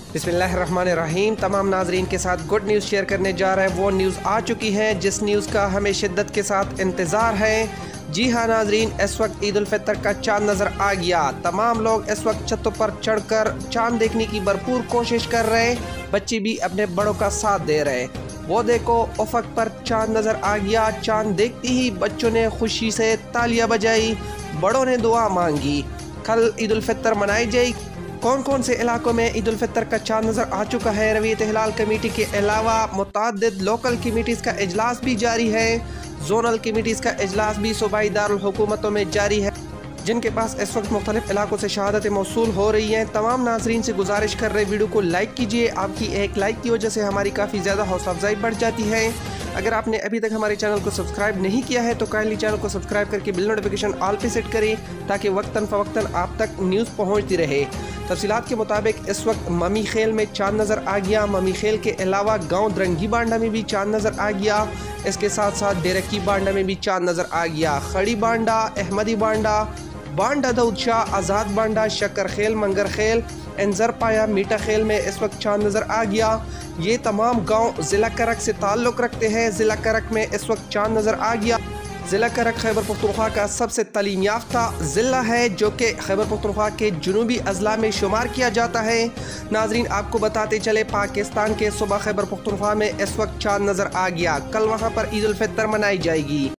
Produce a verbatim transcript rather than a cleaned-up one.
बिस्मिल्लाहिर्रहमानिर्रहीम। तमाम नाजरीन के साथ गुड न्यूज़ शेयर करने जा रहे हैं। वो न्यूज़ आ चुकी है जिस न्यूज़ का हमें शिद्दत के साथ इंतज़ार है। जी हाँ नाजरीन, इस वक्त ईद उल फितर का चांद नज़र आ गया। तमाम लोग इस वक्त छतों पर चढ़कर चांद देखने की भरपूर कोशिश कर रहे हैं। बच्चे भी अपने बड़ों का साथ दे रहे हैं। वो देखो उफक पर चांद नज़र आ गया। चांद देखते ही बच्चों ने खुशी से तालियां बजाई, बड़ों ने दुआ मांगी। कल ईद उल फितर मनाई जाएगी। कौन कौन से इलाकों में ईद उल फितर का चांद नज़र आ चुका है? रवियत हिलाल कमेटी के अलावा मुतअद्दिद लोकल कमेटीज़ का इजलास भी जारी है। जोनल कमेटीज़ का इजलास भी सूबाई दारुल हुकूमतों में जारी है, जिनके पास इस वक्त मुख्तलिफ इलाकों से शहादतें मौसूल हो रही हैं। तमाम नाजरीन से गुजारिश कर रहे वीडियो को लाइक कीजिए। आपकी एक लाइक की वजह से हमारी काफ़ी ज़्यादा हौसला अफजाई बढ़ जाती है। अगर आपने अभी तक हमारे चैनल को सब्सक्राइब नहीं किया है तो काइंडली चैनल को सब्सक्राइब करके बिल नोटिफिकेशन ऑल पे सेट करें ताकि वक्तन फ़वक्तन आप तक न्यूज़ पहुँचती रहे। तफसीलात के मुताबिक इस वक्त ममी खेल में चांद नज़र आ गया। ममी खेल के अलावा गाँव द्रंगी बांडा में भी चांद नज़र आ गया। इसके साथ साथ डेरकी बांडा में भी चांद नज़र आ गया। खड़ी बांडा, अहमदी बांडा, बांडा दाऊद शाह, आज़ाद बांडा, शक्कर खेल, मंगर खेल, इंजर पाया, मीठा खेल में इस वक्त चांद नज़र आ गया। ये तमाम गांव ज़िला करक से ताल्लुक़ रखते हैं। ज़िला करक में इस वक्त चांद नज़र आ गया। ज़िला करक खैबर पख्तूनख्वा का सबसे तालीम याफ्ता ज़िला है, जो कि खैबर पख्तूनख्वा के जुनूबी अजला में शुमार किया जाता है। नाजरीन आपको बताते चले, पाकिस्तान के सूबा खैबर पख्तूनख्वा में इस वक्त चांद नज़र आ गया। कल वहाँ पर ईद उल फितर मनाई जाएगी।